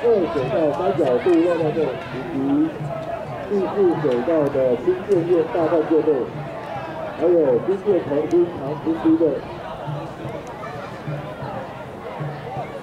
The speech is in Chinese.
水道三角渡外战队以及第4水道的新建业大战舰队，还有新建同军长青支队。